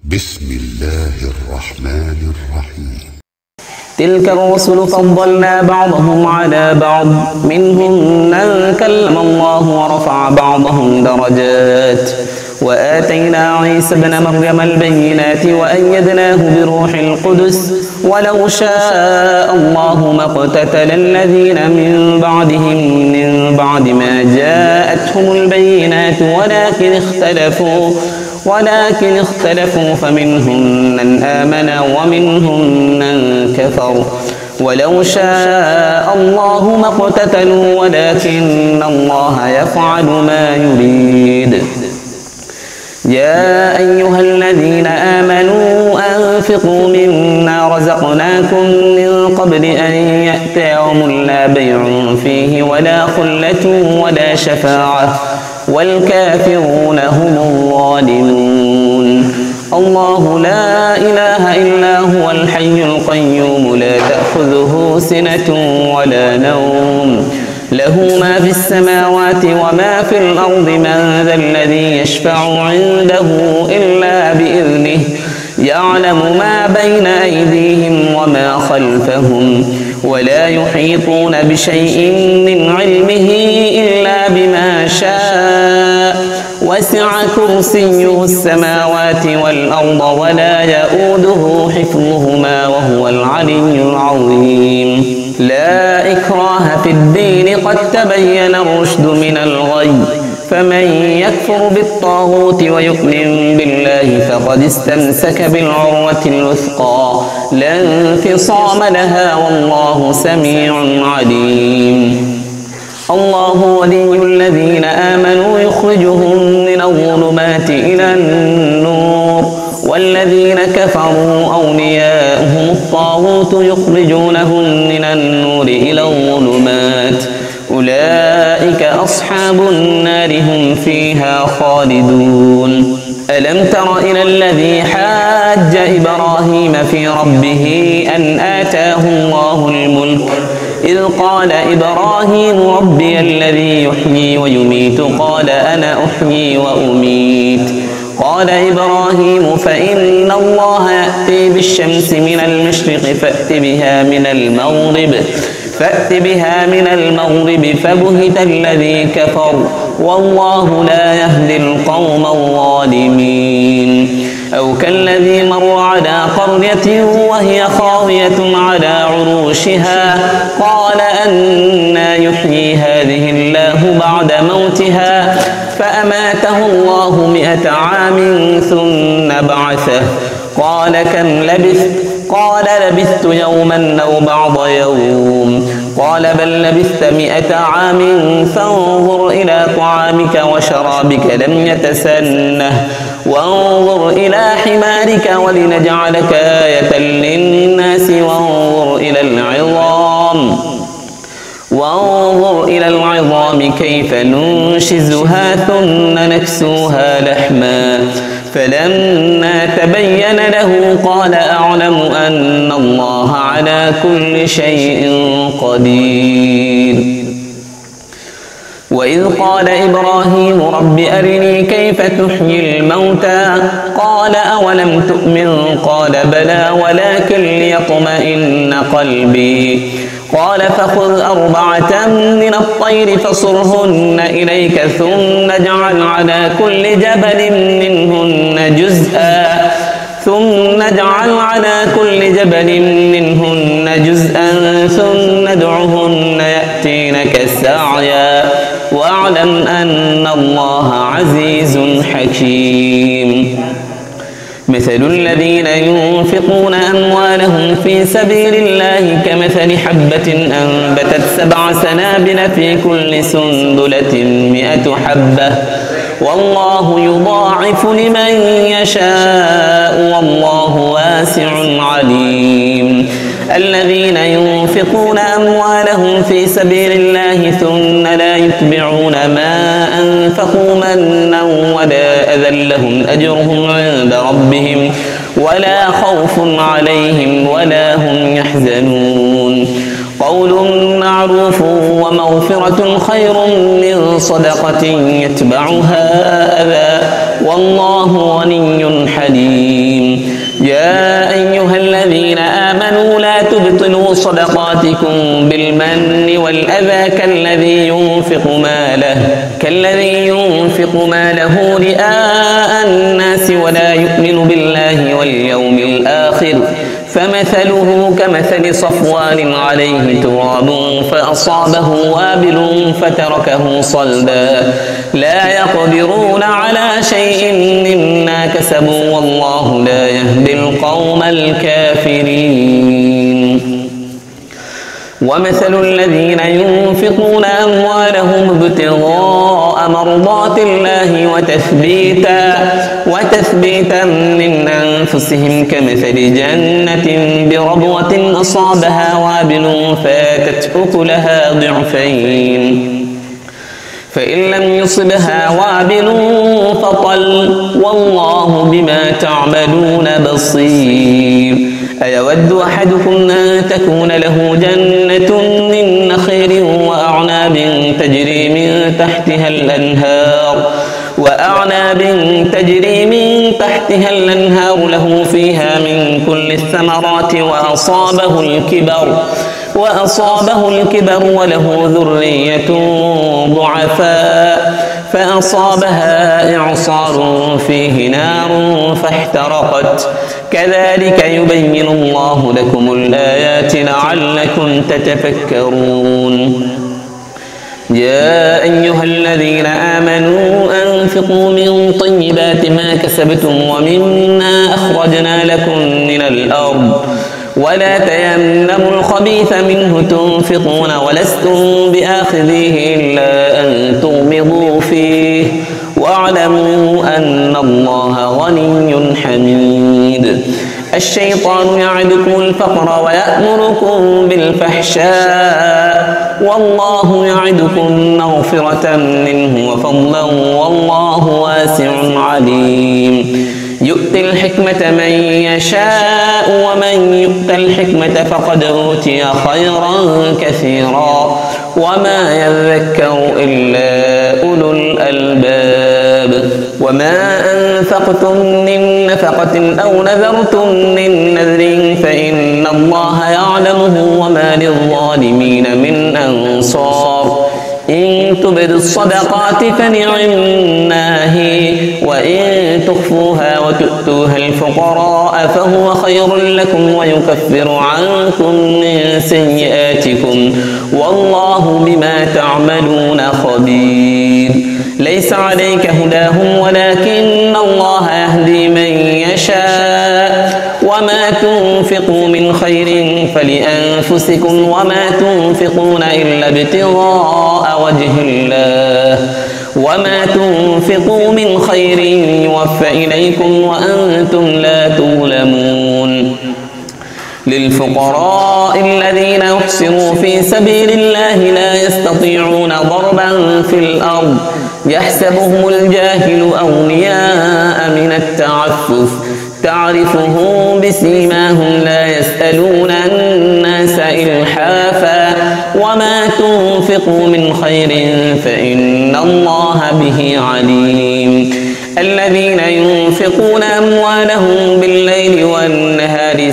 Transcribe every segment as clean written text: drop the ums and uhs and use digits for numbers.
بسم الله الرحمن الرحيم. تلك الرسل فضلنا بعضهم على بعض، منهم من كلم الله ورفع بعضهم درجات، وآتينا عيسى ابن مريم البينات وأيدناه بروح القدس، ولو شاء الله ما اقتتل الذين من بعدهم من بعد ما جاءتهم البينات ولكن اختلفوا فمنهم من آمن ومنهم من كفر، ولو شاء الله ما اقتتلوا ولكن الله يفعل ما يريد. يا أيها الذين آمنوا أنفقوا مما رزقناكم من قبل أن يأتي يوم لا بيع فيه ولا خلة ولا شفاعة والكافرون هم الظالمون. الله لا إله إلا هو الحي القيوم لا تأخذه سنة ولا نوم، له ما في السماوات وما في الأرض، من ذا الذي يشفع عنده إلا بإذنه، يعلم ما بين أيديهم وما خلفهم، ولا يحيطون بشيء من علمه إلا بما شاء، وسع كرسيه السماوات والأرض ولا يؤوده حفظهما وهو العلي العظيم. لا إكراه في الدين، قد تبين الرشد من الغي، فمن يكفر بالطاغوت ويؤمن بالله فقد استمسك بالعروة الوثقى لا انفصام لها، والله سميع عليم. الله ولي الذين آمنوا يخرجهم من الظلمات إلى النور، والذين كفروا أولياؤهم الطاغوت يخرجونهم من النور إلى الظلمات، أولئك أصحاب النار هم فيها خالدون. ألم تر إلى الذي حاج إبراهيم في ربه أن آتاه الله الملك، إذ قال إبراهيم ربي الذي يحيي ويميت، قال أنا أحيي وأميت. قال إبراهيم فإن الله يأتي بالشمس من المشرق فأت بها من المغرب فبهت الذي كفر، والله لا يهدي القوم الظالمين. أو كالذي مر على قرية وهي خاوية على عروشها، قال أنى يحيي هذه الله بعد موتها، فأماته الله 100 عام ثم بعثه، قال كم لبثت؟ قال لبثت يوما أو بعض يوم، قال بل لبثت 100 عام، فانظر إلى طعامك وشرابك لم يتسنه، وانظر إلى حمارك ولنجعلك آية للناس، وانظر إلى العظام كيف ننشزها ثم نكسوها لحما، فلما تبين له قال أعلم أن الله على كل شيء قدير. وإذ قال إبراهيم رب أرني كيف تحيي الموتى، قال أولم تؤمن؟ قال بلى ولكن ليطمئن قلبي، قال فخذ 4 من الطير فصرهن إليك ثم اجعل على كل جبل منهن جزءا ثم ادعهن يأتينك سعيا، واعلم أن الله عزيز حكيم. مثل الذين ينفقون أموالهم في سبيل الله كمثل حبة أنبتت 7 سنابل في كل سنبلة 100 حبة، والله يضاعف لمن يشاء والله واسع عليم. الذين ينفقون أموالهم في سبيل الله ثم لا يتبعون ما أنفقوا منا ولا أذى لهم أجرهم عند ربهم ولا خوف عليهم ولا هم يحزنون. قول معروف ومغفرة خير من صدقة يتبعها أذى، والله غني حليم. يا أيها الذين آمنوا لا تبطلوا صدقاتكم بالمن والأذى كالذي ينفق ماله رئاء الناس ولا يؤمن بالله واليوم الآخر فمثله كمثل صفوان عليه تراب فأصابه وابل فتركه صلدا لا يقدرون على شيء مما كسبوا والله لا يهدي القوم الكافرين. ومثل الذين ينفقون أموالهم ابتغاء مرضات الله وتثبيتا من أنفسهم كمثل جنة بربوة أصابها وابل فاتت أكلها ضعفين فإن لم يصبها وابل فطل والله بما تعملون بصير. أيود أحدكم أن تكون له جنة من نخيل وأعناب تجري من تحتها الأنهار له فيها من كل الثمرات وأصابه الكبر وله ذرية ضعفاء فأصابها إعصار فيه نار فاحترقت كذلك يبين الله لكم الآيات لعلكم تتفكرون. يا أيها الذين آمنوا أنفقوا من طيبات ما كسبتم ومما أخرجنا لكم من الأرض ولا تيمموا الخبيث منه تنفقون ولستم بآخذيه إلا أن تغمضوا فيه واعلموا أن الله غني حميد. الشيطان يعدكم الفقر ويأمركم بالفحشاء والله يعدكم مغفرة منه وفضلا والله واسع عليم. يؤتي الحكمة من يشاء ومن يؤت الحكمة فقد أوتي خيرا كثيرا وما يذكر إلا أولو الألباب. وما أنفقتم من نفقة أو نذرتم من نذر فإن الله يعلمه وما للظالمين من أنصار. إن تبدوا الصدقات فنعما هي وإن تخفوها وتؤتوها الفقراء فهو خير لكم ويكفر عنكم من سيئاتكم والله بما تعملون خبير. ليس عليك هداهم ولكن الله يهدي من يشاء وما تنفقوا من خير فلأنفسكم وما تنفقون إلا ابتغاء وجه الله وما تنفقوا من خير يوفى إليكم وأنتم لا تظلمون. للفقراء الذين يحسنوا في سبيل الله لا يستطيعون ضربا في الأرض يحسبهم الجاهل أغنياء من التعفف تعرفهم بسيماهم لا يسألون الناس إلحافا وما تنفقوا من خير فإن الله به عليم. الذين ينفقون أموالهم بالليل والنهار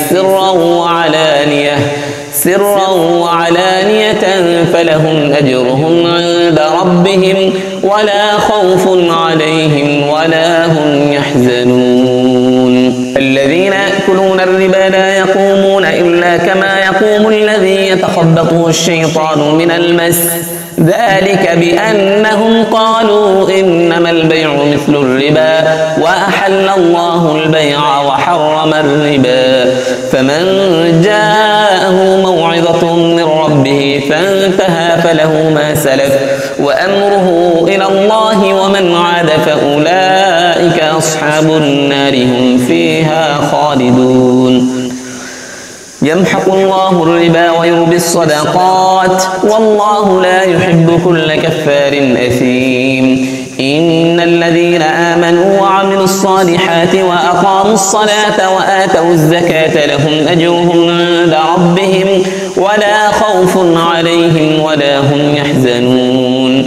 سرا وعلانية فلهم أجرهم عند ربهم ولا خوف عليهم ولا هم يحزنون. الذين يأكلون الربا لا يقومون إلا كما يقوم الذي يتخبطه الشيطان من المس ذلك بأنهم قالوا إنما البيع مثل الربا وأحل الله البيع وحرم الربا. فمن جاءه موعظة من ربه فانتهى فله ما سلف وأمره إلى الله ومن عاد فأولئك أصحاب النار هم فيها خالدون. يمحق الله الربا ويربي الصدقات والله لا يحب كل كفار أثيم. إن الذين آمنوا وعملوا الصالحات وأقاموا الصلاة وآتوا الزكاة لهم أجرهم عند ربهم ولا خوف عليهم ولا هم يحزنون.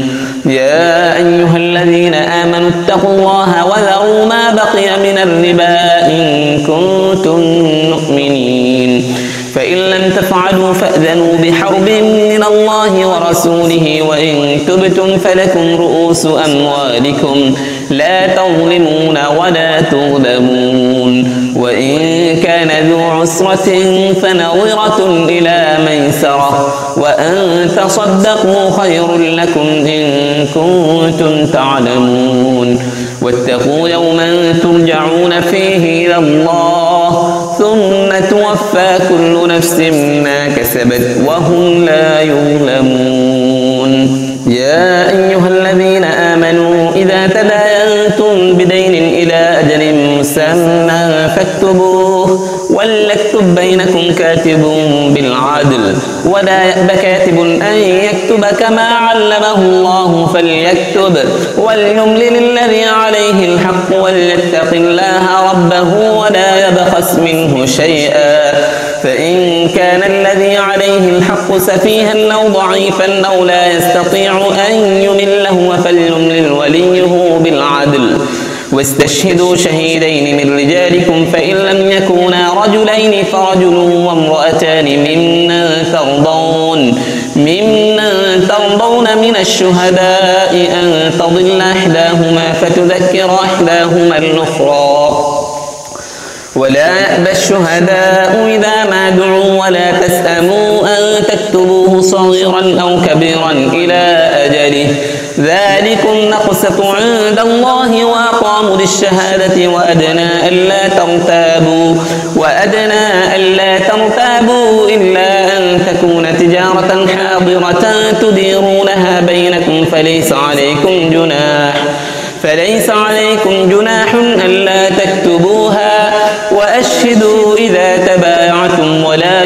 يا أيها الذين آمنوا اتقوا الله وذروا ما بقي من الربا إن كنتم مؤمنين فإن لم تفعلوا فأذنوا بحرب من الله ورسوله وإن تبتم فلكم رؤوس أموالكم لا تظلمون ولا تظلمون وإن كان ذو عسرة فنظرة إلى ميسرة وأن تصدقوا خير لكم إن كنتم تعلمون واتقوا يوما ترجعون فيه إلى الله ثم توفى كل نفس ما كسبت وهم لا يظلمون يا أيها الذين آمنوا إذا تداينتم بدين إلى أجل مسمى فاكتبوه وليكتب بينكم كاتب بالعدل ولا يأب كاتب أن يكتب كما علمه الله فليكتب وليملل الذي عليه الحق وليتق الله ربه ولا يبخس منه شيئا فإن كان الذي عليه الحق سفيها أو ضعيفا أو لا يستطيع أن يمله فليملل وليه بالعدل واستشهدوا شهيدين من رجالكم فإن لم يكونا رجلين فرجل وامرأتان ممن ترضون من الشهداء أن تضل إحداهما فتذكر إحداهما الأخرى ولا يأبى الشهداء إذا ما دعوا ولا تسأموا أن تكتبوه صغيرا أو كبيرا إلى أجله ذلكم نقسط عند الله وأقاموا للشهادة وأدنى ألا ترتابوا إلا أن تكون تجارة حاضرة تديرونها بينكم فليس عليكم جناح ألا تكتبوها وأشهدوا إذا تبايعتم ولا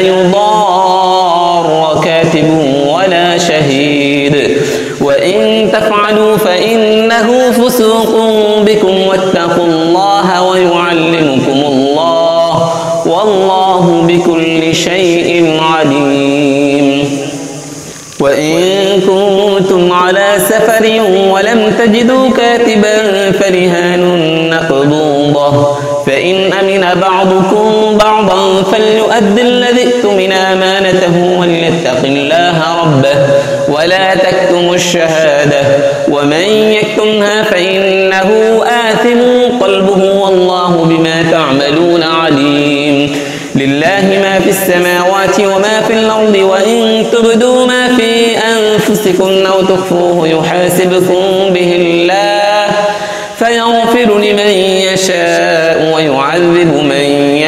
يضار كاتب ولا شهيد وإن تفعلوا فإنه فسوق بكم واتقوا الله ويعلمكم الله والله بكل شيء عليم وإن كنتم على سفر ولم تجدوا كاتبا فرهان مقبوضة فإن أمن بعضكم بعضا فليؤد الذي اؤتمن أمانته وليتق الله ربه ولا تكتموا الشهادة ومن يكتمها فإنه آثم قلبه والله بما تعملون عليم لله ما في السماوات وما في الأرض وإن تبدوا ما في أنفسكم أو تخفوه يحاسبكم به الله فيغفر لمن يشاء ويعذب من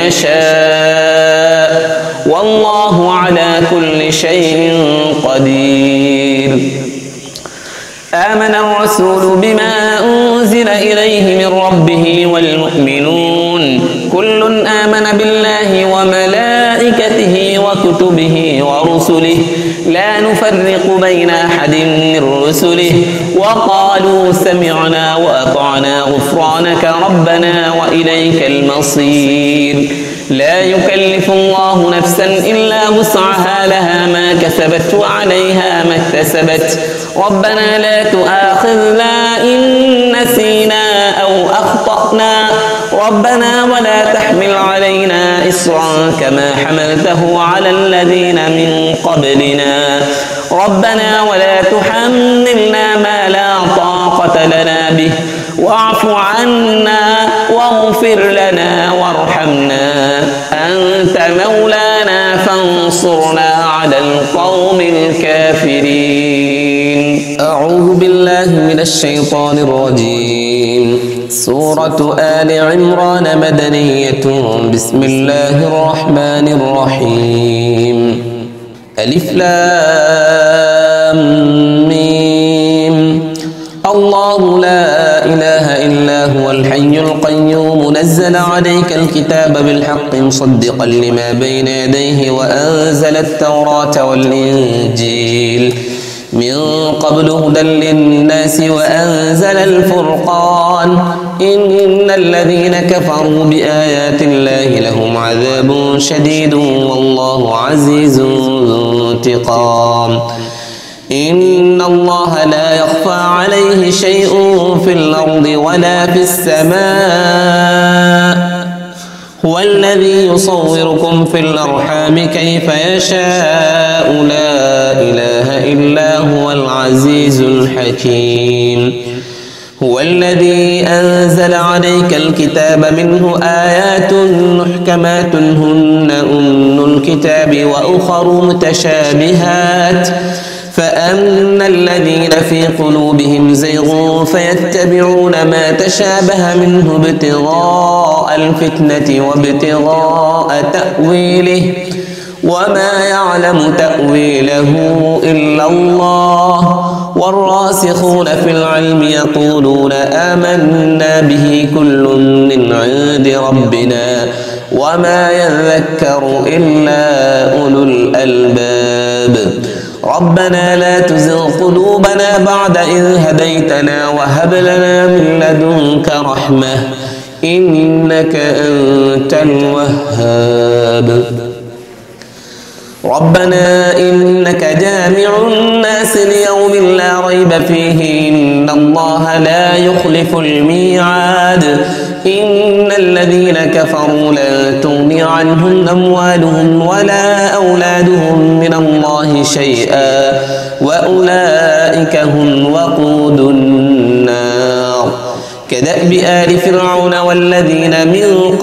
يشاء والله على كل شيء قدير آمن الرسول بما أنزل إليه من ربه والمؤمنون كل آمن بالله وملائكته وكتبه ورسله لا نفرق بين أحد من رسله وقالوا سمعنا وأطعنا غفرانك ربنا وإليك المصير لا يكلف الله نفسا إلا وسعها لها ما كسبت وعليها ما اكتسبت ربنا لا تؤاخذنا إن نسينا أو أخطأنا ربنا ولا تحمل علينا إصرا كما حملته على الذين من قبلنا ربنا ولا تحملنا ما لا طاقة لنا به واعف عنا واغفر لنا وارحمنا أنت مولانا فانصرنا على القوم الكافرين. أعوذ بالله من الشيطان الرجيم. سورة آل عمران مدنية. بسم الله الرحمن الرحيم. ألف لام ميم. الله لا إله إلا هو الحي القيوم نزل عليك الكتاب بالحق مصدقا لما بين يديه وأنزل التوراة والإنجيل من قبل هدى للناس وأنزل الفرقان إن الذين كفروا بآيات الله لهم عذاب شديد والله عزيز ذو انتقام. إن الله لا يخفى عليه شيء في الأرض ولا في السماء هو الذي يصوركم في الأرحام كيف يشاء لا إله إلا هو العزيز الحكيم هو الذي أنزل عليك الكتاب منه آيات محكمات هن أم الكتاب وأخر متشابهات فأما الذين في قلوبهم زيغ فيتبعون ما تشابه منه ابتغاء الفتنة وابتغاء تأويله وما يعلم تأويله إلا الله والراسخون في العلم يقولون آمنا به كل من عند ربنا وما يذكر إلا أولو الألباب ربنا لا تزغ قلوبنا بعد إذ هديتنا وهب لنا من لدنك رحمة إنك أنت الوهاب ربنا إنك جامع الناس ليوم لا ريب فيه إن الله لا يخلف الميعاد إن الذين كفروا لا تغني عنهم أموالهم ولا أولادهم من الله شيئا وأولئك هم وقود النار كدأب آل فرعون والذين من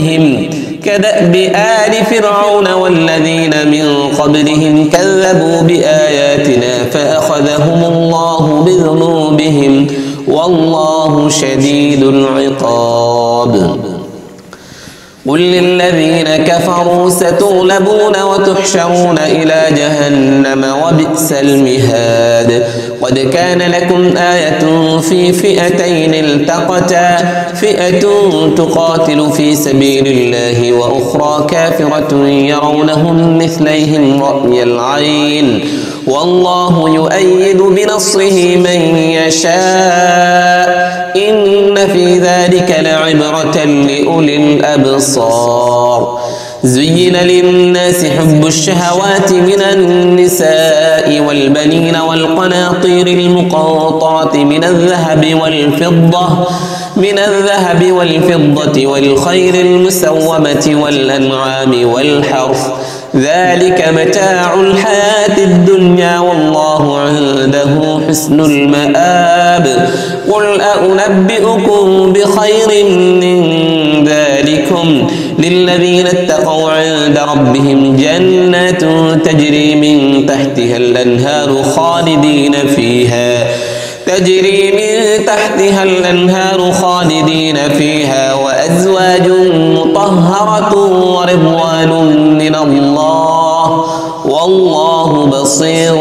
قبلهم كذبوا بآياتنا فأخذهم الله بذنوبهم والله شديد العقاب قل للذين كفروا ستغلبون وتحشرون إلى جهنم وبئس المهاد قد كان لكم آية في فئتين التقتا فئة تقاتل في سبيل الله وأخرى كافرة يرونهم مثليهم رأي العين والله يؤيد بنصره من يشاء إن في ذلك لعبرة لأولي الأبصار زين للناس حب الشهوات من النساء والبنين والقناطير المقنطرة من الذهب والفضة والخيل المسومة والأنعام والحرث ذلك متاع الحياة الدنيا والله عنده حسن المآب قل أنبئكم بخير من ذلكم للذين اتقوا عند ربهم جنات تجري من تحتها الأنهار خالدين فيها وأزواج مطهرة ورضوان من الله والله بصير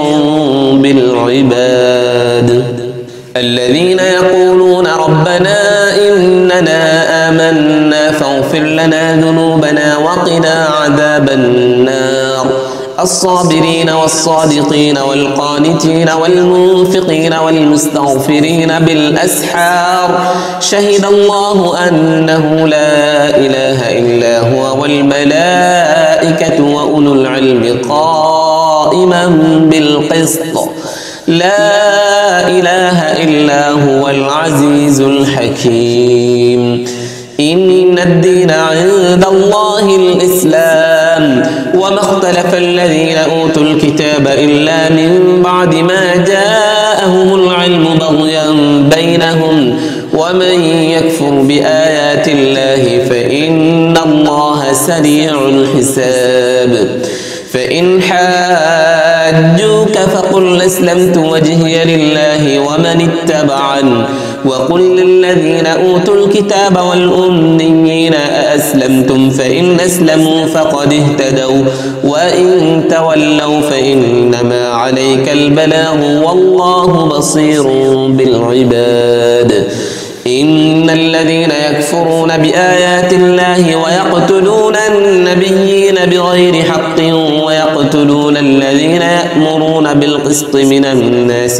بالعباد الذين يقولون ربنا إننا آمنا فاغفر لنا ذنوبنا وقنا عذاب النار الصابرين والصادقين والقانتين والمنفقين والمستغفرين بالأسحار شهد الله أنه لا إله إلا هو والملائكة وأولو العلم قائما بالقسط لا إله إلا هو العزيز الحكيم إن الدين عند الله الإسلام وما اختلف الذين أوتوا الكتاب إلا من بعد ما جاءهم العلم بغيا بينهم ومن يكفر بآيات الله فإن الله سريع الحساب فإن حاجوك فقل أسلمت وجهي لله ومن اتبعن وقل للذين أوتوا الكتاب والأميين أأسلمتم فإن أسلموا فقد اهتدوا وإن تولوا فإنما عليك البلاغ والله بصير بالعباد إن الذين يكفرون بآيات الله ويقتلون النبيين بغير حق ويقتلون الذين يأمرون بالقسط من الناس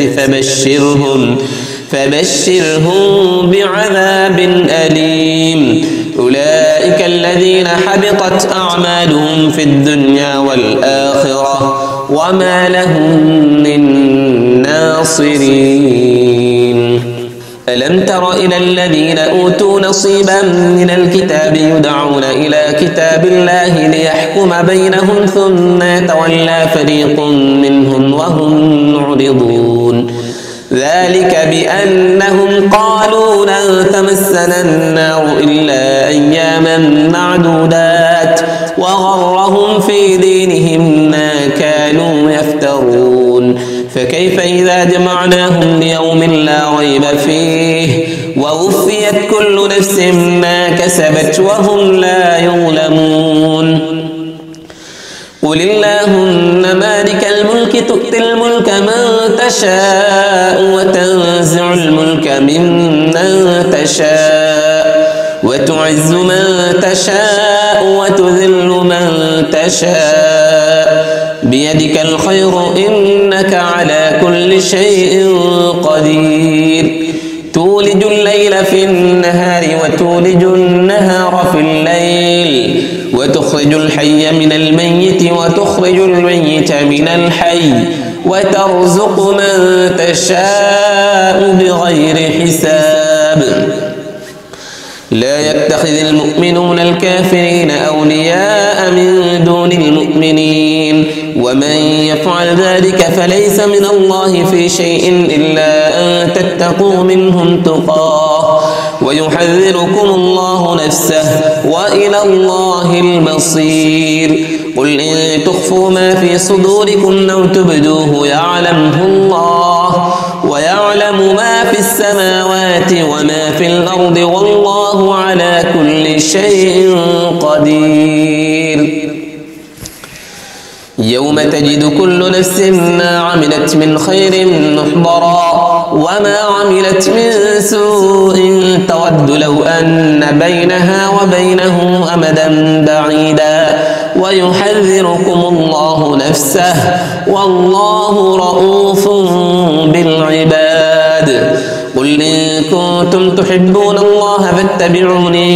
فبشرهم بعذاب أليم أولئك الذين حبطت أعمالهم في الدنيا والآخرة وما لهم من الناصرين. ألم تر إلى الذين أوتوا نصيبا من الكتاب يدعون إلى كتاب الله ليحكم بينهم ثم يتولى فريق منهم وهم معرضون. ذلك بأنهم قالوا لن تمسنا النار إلا أياما معدودات وغرهم في دينهم ما كانوا يفترون. فكيف إذا جمعناهم ليوم لا ريب فيه ووفيت كل نفس ما كسبت وهم لا يظلمون. قل اللهم مالك الملك تؤتي الملك من تشاء وتنزع الملك ممن تشاء وتعز من تشاء وتذل من تشاء بيدك الخير إنك على كل شيء قدير. تولج الليل في النهار وتولج النهار في الليل وتخرج الحي من الميت وتخرج الميت من الحي وترزق من تشاء بغير حساب. لا يتخذ المؤمنون الكافرين أولياء من دون المؤمنين ومن يفعل ذلك فليس من الله في شيء إلا أن تتقوا منهم تقاه ويحذركم الله نفسه وإلى الله المصير. قل إن تخفوا ما في صدوركم أو تبدوه يعلمه الله ويعلم ما في السماوات وما في الأرض والله على كل شيء قدير. يوم تجد كل نفس ما عملت من خير محضرا وما عملت من سوء تود لو أن بينها وبينه أمدا بعيدا ويحذركم الله نفسه والله رؤوف بالعباد. قل إن كنتم تحبون الله فاتبعوني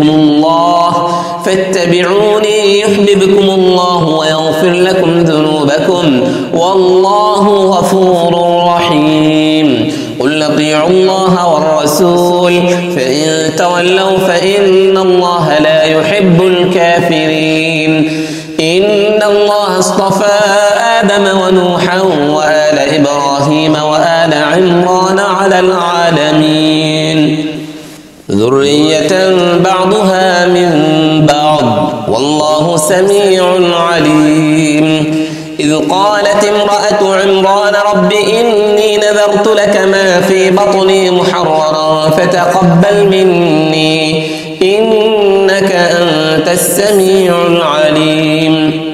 يحببكم الله ويغفر لكم ذنوبكم والله غفور رحيم. قل اطيعوا الله والرسول فإن تولوا فإن الله لا يحب الكافرين. إن الله اصطفى آدم ونوحا وآل إبراهيم وآل عمران على العالمين ذرية بعضها من بعض والله سميع عليم. إذ قالت امرأة عمران رب إني نذرت لك ما في بطني محررا فتقبل مني إنك أنت السميع العليم.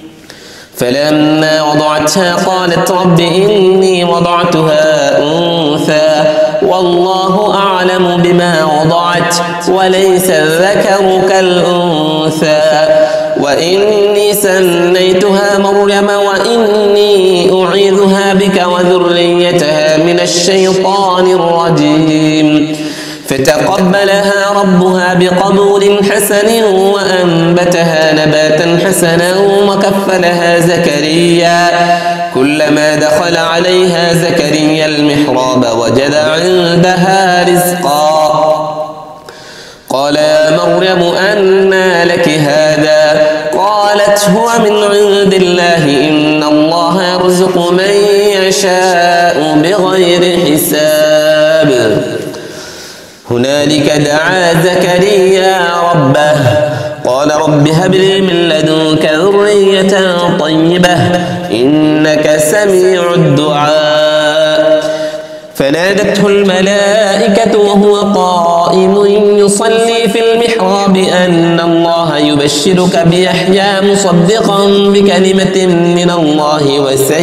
فلما وضعتها قالت رب إني وضعتها أنثى والله أعلم بما وضعت وليس الذكر كالأنثى وإني سميتها مريم وإني أعيذها بك وذريتها من الشيطان الرجيم. فتقبلها ربها بقبول حسن وأنبتها نباتا حسنا وكفلها زكريا. كلما دخل عليها زكريا المحراب وجد عندها رزقا قال يا مريم أنى لك هذا قالت هو من عند الله إن الله يرزق من يشاء بغير حساب. هنالك دعا زكريا ربه قال رب هب لي من لدنك ذرية طيبة إنك سميع الدعاء. فنادته الملائكة وهو قائم يصلي في المحراب أن الله يبشرك بيحيى مصدقا بكلمة من الله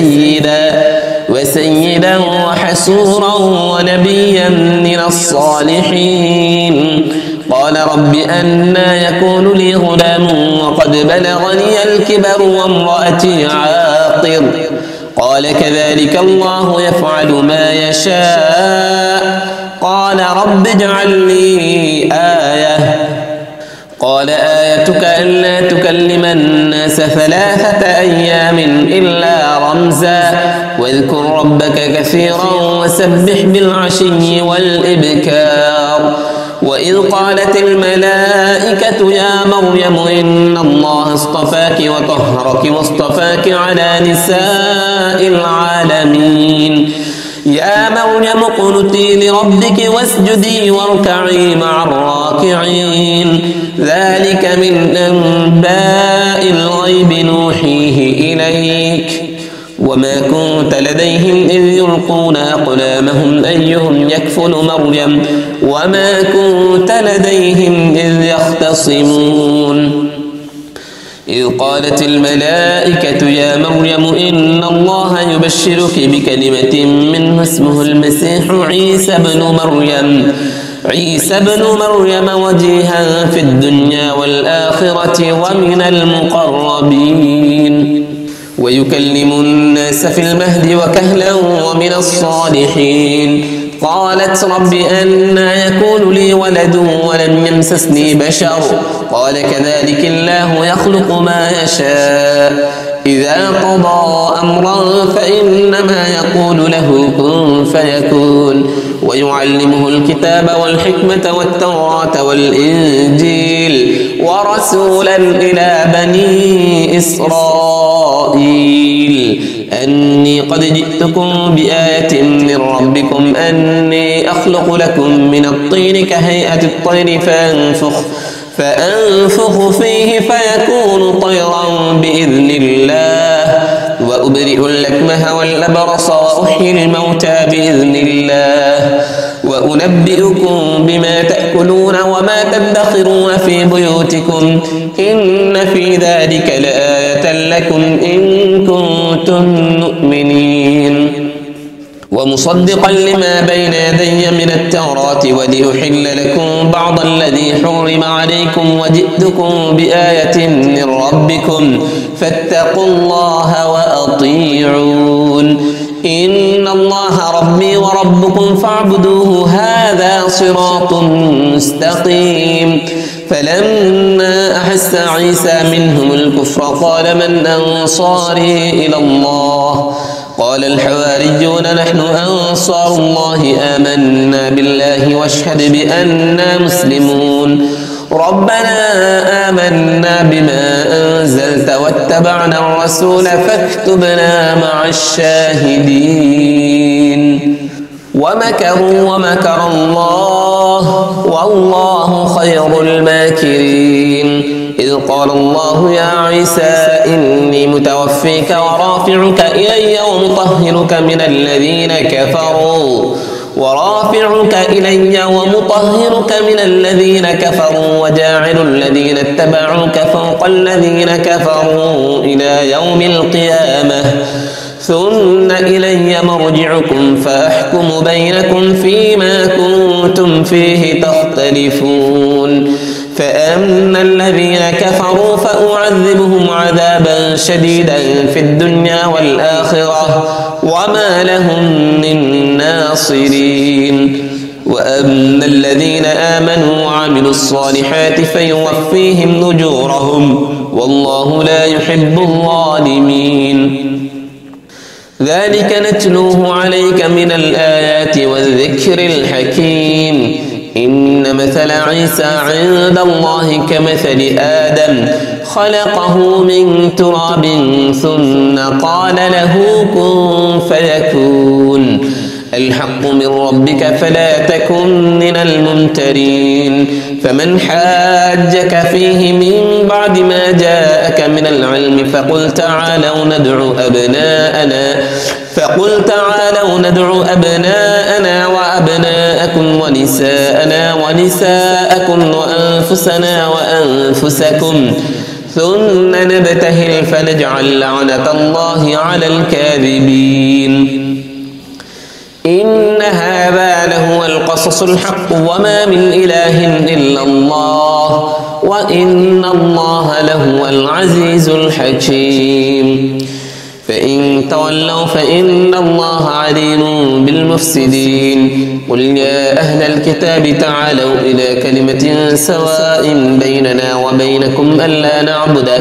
وسيدا وحسورا ونبيا من الصالحين. قال رب أنى يكون لي غلام وقد بلغني الكبر وامرأتي عاقر قال كذلك الله يفعل ما يشاء. قال رب اجعل لي آية قال قال آيتك ألا تكلم الناس 3 أيام إلا رمزا واذكر ربك كثيرا وسبح بالعشي والإبكار وإذ قالت الملائكة يا مريم إن الله اصطفاك وطهرك واصطفاك على نساء العالمين يا مريم اقنتي لربك واسجدي واركعي مع الراكعين ذلك من أنباء الغيب نوحيه إليك وما كنت لديهم إذ يلقون أقلامهم أيهم يكفل مريم وما كنت لديهم إذ يختصمون إذ قالت الملائكة يا مريم إن الله يبشرك بكلمة منه اسمه المسيح عيسى بن مريم وجيها في الدنيا والآخرة ومن المقربين ويكلم الناس في المهد وكهلا ومن الصالحين قالت رب أنى يكون لي ولد ولم يمسسني بشر قال كذلك الله يخلق ما يشاء إذا قضى أمرا فإنما يقول له كن فيكون ويعلمه الكتاب والحكمة والتوراة والإنجيل ورسولا إلى بني إسرائيل أني قد جئتكم بآية من ربكم أني أخلق لكم من الطين كهيئة الطير فأنفخ فيه فيكون طيرا بإذن الله وأبرئ الأكمه والأبرص وأحيي الموتى بإذن الله وأنبئكم بما تأكلون وما تدخرون في بيوتكم إن في ذلك لآية لكم إن كنتم مؤمنين ومصدقا لما بين يدي من التوراة ولأحل لكم بعض الذي حرم عليكم وجئتكم بآية من ربكم فاتقوا الله وأطيعون إن الله ربي وربكم فاعبدوه هذا صراط مستقيم فلما أحس عيسى منهم الكفر قال من أنصاري إلى الله قال الحواريون نحن أنصار الله آمنا بالله واشهد بأننا مسلمون ربنا آمنا بما أنزلت واتبعنا الرسول فاكتبنا مع الشاهدين ومكروا ومكر الله والله خير الماكرين إذ قال الله يا عيسى إني متوفيك ورافعك إلي ومطهرك من الذين كفروا وجاعل الذين اتبعوك فوق الذين كفروا إلى يوم القيامة ثم إلي مرجعكم فأحكم بينكم فيما كنتم فيه تختلفون فأما الذين كفروا فأعذبهم عذابا شديدا في الدنيا والآخرة وما لهم من ناصرين وأما الذين آمنوا وعملوا الصالحات فيوفيهم نجورهم والله لا يحب الظالمين ذلك نتلوه عليك من الآيات والذكر الحكيم إن مثل عيسى عند الله كمثل آدم خلقه من تراب ثم قال له كن فيكون الحق من ربك فلا تكن من الممترين فمن حاجك فيه من بعد ما جاءك من العلم فقل تعالوا ندعو أبناءنا وأبناءكم ونساءنا ونساءكم وأنفسنا وأنفسكم ثم نبتهل فنجعل لعنة الله على الكاذبين إن هذا لهو القصص الحق وما من إله إلا الله وإن الله لهو العزيز الحكيم فإن تولوا فإن الله عليم بالمفسدين قل يا أهل الكتاب تعالوا إلى كلمة سواء بيننا وبينكم ألا نعبد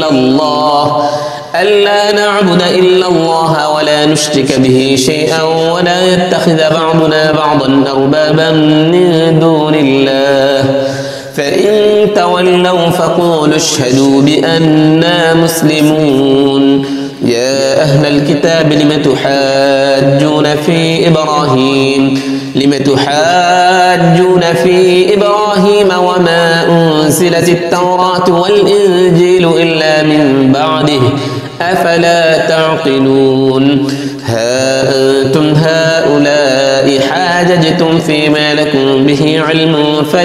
إلا الله ولا نشرك به شيئا ولا يتخذ بعضنا بعضا أربابا من دون الله فإن تولوا فقولوا اشهدوا بأننا مسلمون يا أهل الكتاب لم تحاجون في إبراهيم وما أنزلت التوراة والإنجيل إلا من بعده أفلا تعقلون ها أنتم هؤلاء حاججتم فيما لكم به علم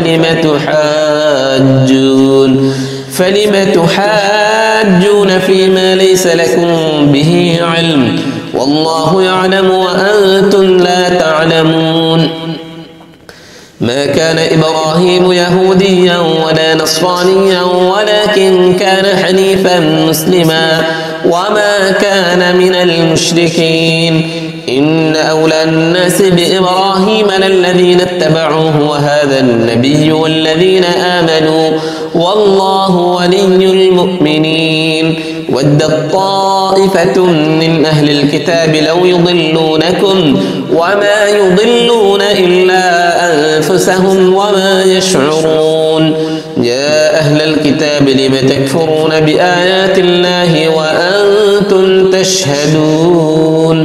فلم تحاجون فيما ليس لكم به علم والله يعلم وأنتم لا تعلمون ما كان إبراهيم يهوديا ولا نصرانيا ولكن كان حنيفا مسلما وما كان من المشركين إن أولى الناس بإبراهيم للذين اتبعوه وهذا النبي والذين آمنوا والله ولي المؤمنين ودت طائفة من أهل الكتاب لو يضلونكم وما يضلون إلا أنفسهم وما يشعرون يا أهل الكتاب لم تكفرون بآيات الله وأنتم تشهدون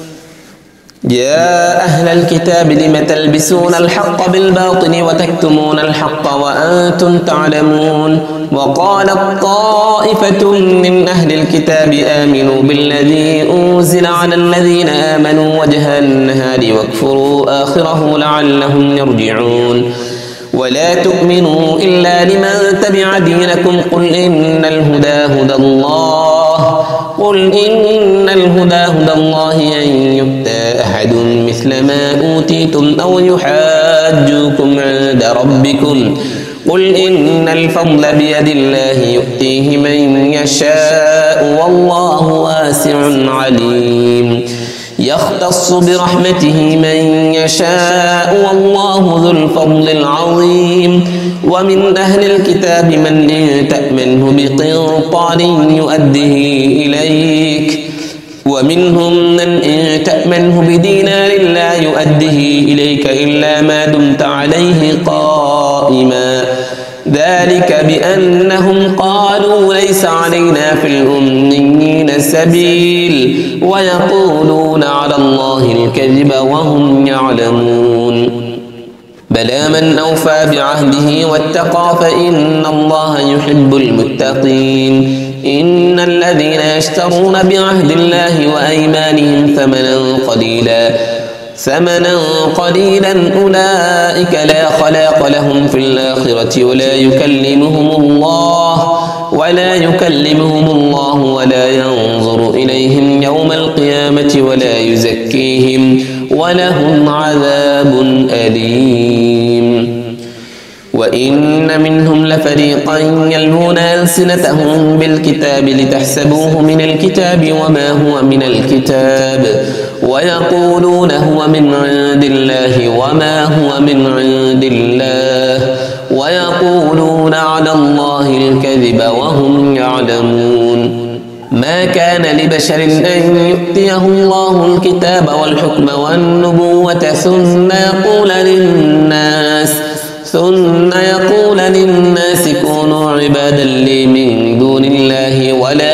يا أهل الكتاب لم تلبسون الحق بالباطل وتكتمون الحق وأنتم تعلمون وقالت طائفة من أهل الكتاب آمنوا بالذي أنزل على الذين آمنوا وجه النهار واكفروا آخره لعلهم يرجعون ولا تؤمنوا إلا لمن تبع دينكم قل إن الهدى هدى الله أن يؤتى أحد مثل ما أوتيتم أو يحاجوكم عند ربكم قل إن الفضل بيد الله يؤتيه من يشاء والله واسع عليم يختص برحمته من يشاء والله ذو الفضل العظيم ومن أهل الكتاب من إن تأمنه بقنطار يؤده إليك ومنهم من إن تأمنه بدينار لا يؤده إليك إلا ما دمت عليه قائما ذلك بأنهم قالوا ليس علينا في الأميين سبيل ويقولون على الله الكذب وهم يعلمون بلى من أوفى بعهده واتقى فإن الله يحب المتقين إن الذين يشترون بعهد الله وأيمانهم ثمنا قليلا أولئك لا خلاق لهم في الآخرة ولا يكلمهم الله ولا ينظر إليهم يوم القيامة ولا يزكيهم ولهم عذاب أليم وإن منهم لفريقا يلوون ألسنتهم بالكتاب لتحسبوه من الكتاب وما هو من الكتاب ويقولون هو من عند الله وما هو من عند الله ويقولون على الله الكذب وهم يعلمون ما كان لبشر أن يؤتيه الله الكتاب والحكم والنبوة ثم يقول للناس كونوا عبادا لي من دون الله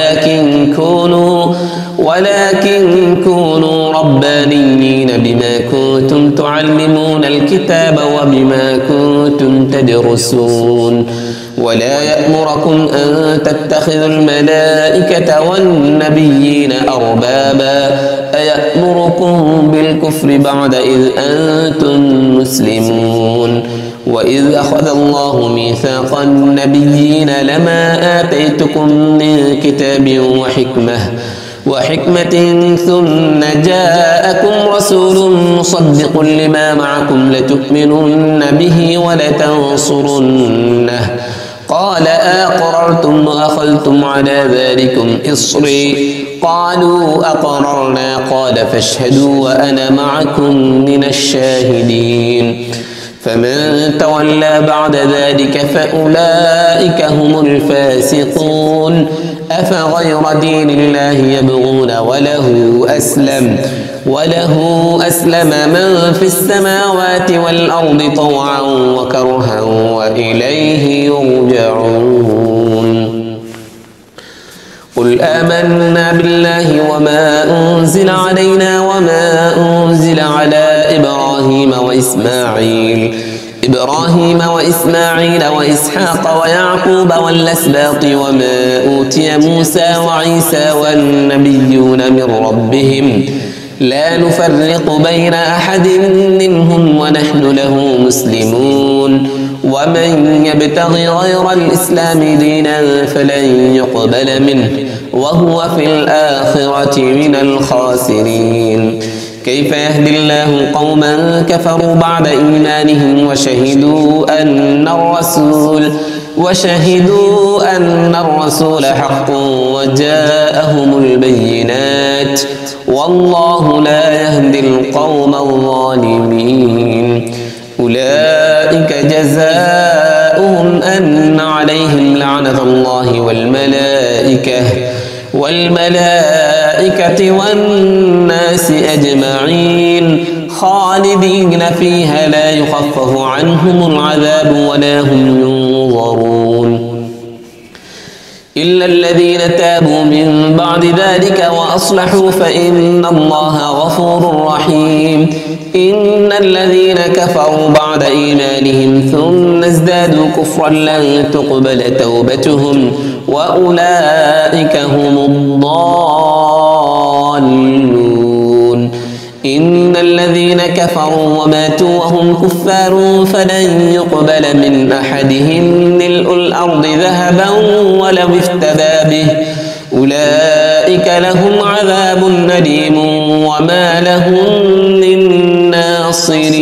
ولكن كونوا ربانيين بما كنتم تعلمون الكتاب وبما كنتم تدرسون ولا يأمركم أن تتخذوا الملائكة والنبيين أربابا أيأمركم بالكفر بعد إذ أنتم مسلمون وإذ أخذ الله ميثاق النبيين لما آتيتكم من كتاب وحكمة ثم جاءكم رسول مصدق لما معكم لتؤمنن به ولتنصرنه قال أقررتم وأخذتم على ذلكم إصري قالوا أقررنا قال فاشهدوا وأنا معكم من الشاهدين فمن تولى بعد ذلك فأولئك هم الفاسقون أفغير دين الله يبغون وله أسلم من في السماوات والأرض طوعا وكرها وإليه يرجعون قل آمنا بالله وما أنزل علينا وما أنزل على إبراهيم وإسماعيل وإسحاق ويعقوب والأسباط وما أوتي موسى وعيسى والنبيون من ربهم لا نفرق بين أحد منهم ونحن له مسلمون ومن يبتغ غير الإسلام دينا فلن يقبل منه وهو في الآخرة من الخاسرين كيف يهدي الله قوما كفروا بعد إيمانهم وشهدوا أن الرسول حق وجاءهم البينات والله لا يهدي القوم الظالمين أولئك جزاؤهم أن عليهم لعنة الله والملائكة والناس أجمعين خالدين فيها لا يخفف عنهم العذاب ولا هم ينظرون إلا الذين تابوا من بعد ذلك وأصلحوا فإن الله غفور رحيم إن الذين كفروا بعد إيمانهم ثم ازدادوا كفرا لن تقبل توبتهم وأولئك هم الضالون إن الذين كفروا وماتوا وهم كفار فلن يقبل من أحدهم ملء الأرض ذهبا ولو افتدى به أولئك لهم عذاب أليم وما لهم من ناصرين